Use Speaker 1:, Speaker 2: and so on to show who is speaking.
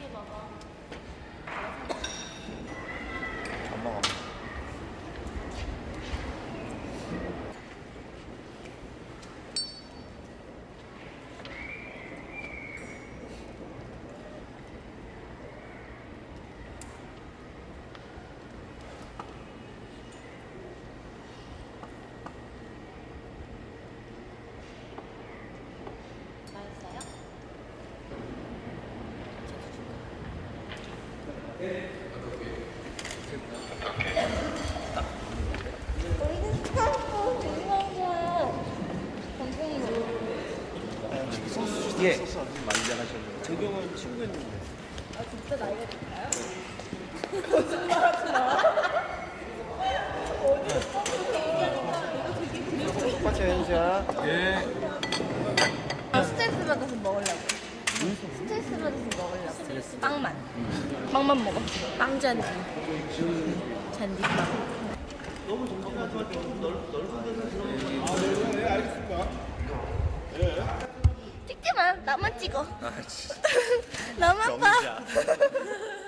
Speaker 1: 안 먹어. 예. 많이 잘하셨네요.
Speaker 2: 재경은 친구였는데.
Speaker 3: 아 진짜 나이가 될까요? 거짓말 하지 마. 어디 오빠한테 얘기하니까 내가 되게 그리워.
Speaker 1: 똑같이 해주자.
Speaker 2: 예.
Speaker 3: 스트레스 받아서 먹으려고. 스트레스 받아서 먹으려고. 빵만 먹어. 빵 잔디. 잔디빵.
Speaker 2: 너무 정신하지만 좀 넓은 데서 들어오는 거. 네, 알겠습니다.
Speaker 3: 찍지 마. 나만 찍어.
Speaker 1: 아, 진짜.
Speaker 3: 나만 봐.
Speaker 1: 정자.